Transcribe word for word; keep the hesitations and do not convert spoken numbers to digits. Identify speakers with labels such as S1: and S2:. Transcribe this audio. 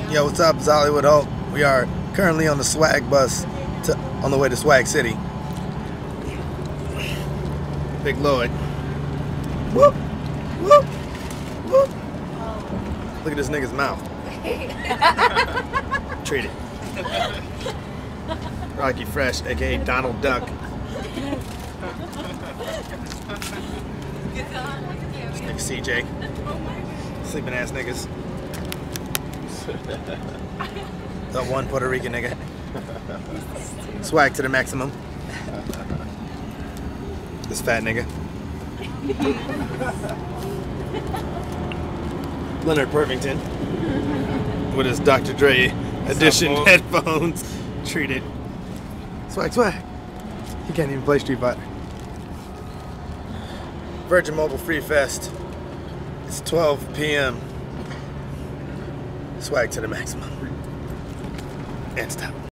S1: Yo, what's up? It's Hollywood Hope. We are currently on the swag bus to, on the way to Swag City. Big Lloyd. Whoop! Whoop! Whoop! Look at this nigga's mouth. Treat it. Rocky Fresh, aka Donald Duck. This nigga C J. Sleeping ass niggas. That one Puerto Rican nigga. Swag to the maximum. This fat nigga. Leonard Pervington with his Doctor Dre edition headphones. Treat it. Swag, swag. He can't even play Street Fighter. Virgin Mobile Free Fest. It's twelve P M Swag to the maximum. And stop.